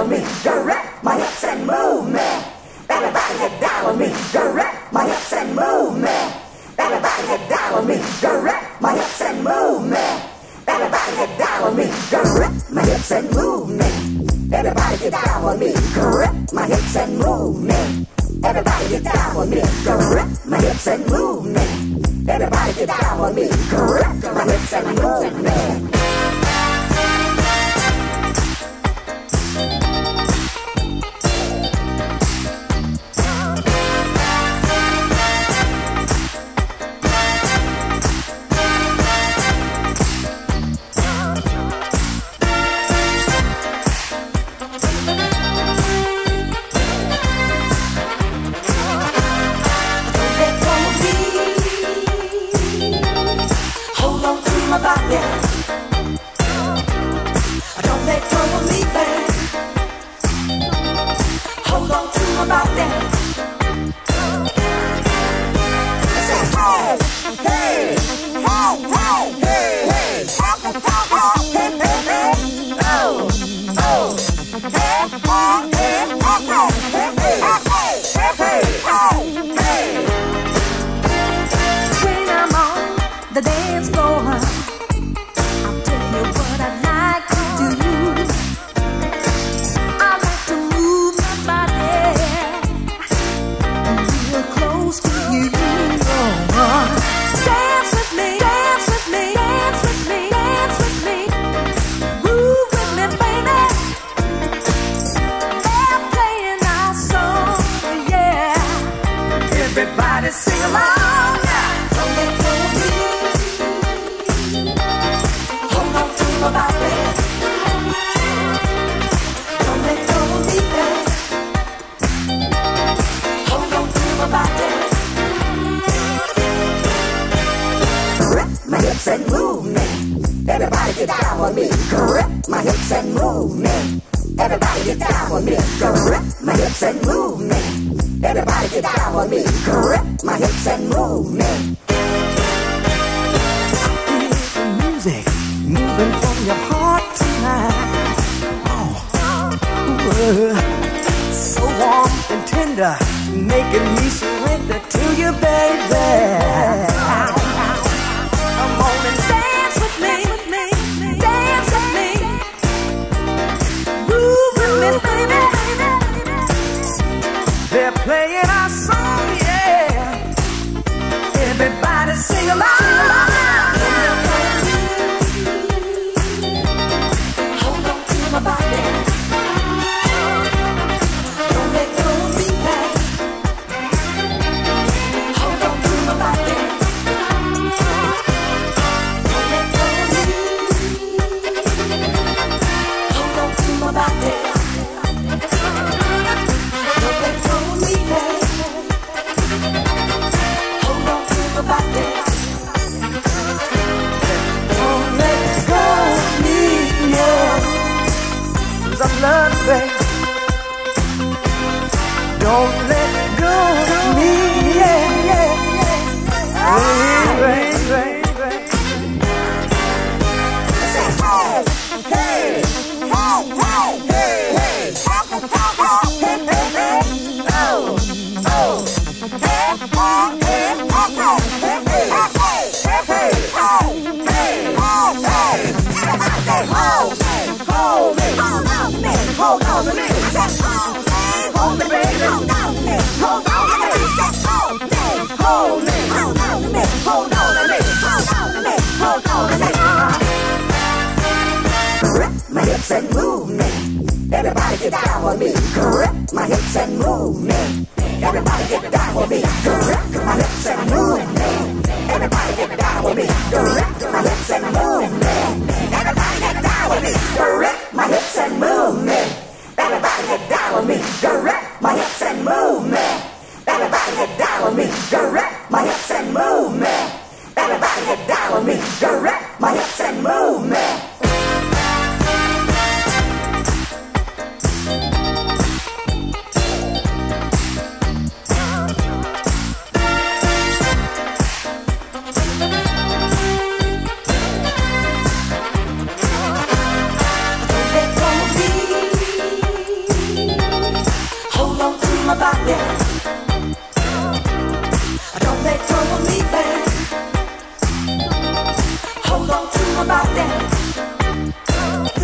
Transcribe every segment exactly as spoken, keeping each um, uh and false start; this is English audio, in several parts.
with me, direct my hips and move me. Everybody get down with me, direct my hips and move me. Everybody get down with me, direct my hips and move me. Everybody get down with me, direct my hips and move me. Everybody get down with me, correct my hips and move me. Everybody get down with me, correct my hips and move me. Everybody get down with me, correct my hips and move me.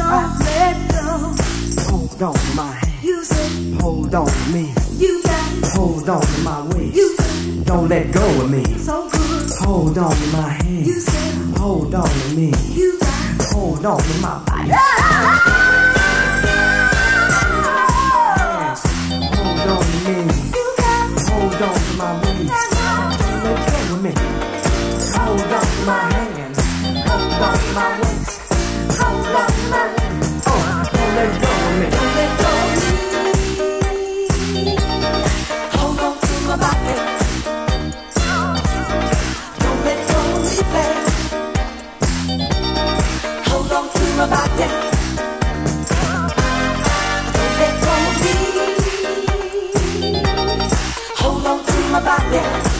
Don't let go. Hold on to my hand. You said, hold on to me. You got it. Hold on to my waist. You said, don't let go of me. So good. Hold on to my hand. You said, hold on to me. You got it. Hold on to my body. Hold on to me. You got it. Hold on to my waist. Don't let go of me. Hold on to my hand. Hold on to my waist. Hold on to my waist. Oh, don't let go of me. Don't let go of me. Hold on to my body. Don't let go of me, babe. Hold on to my body. Don't let go of me. Hold on to my body.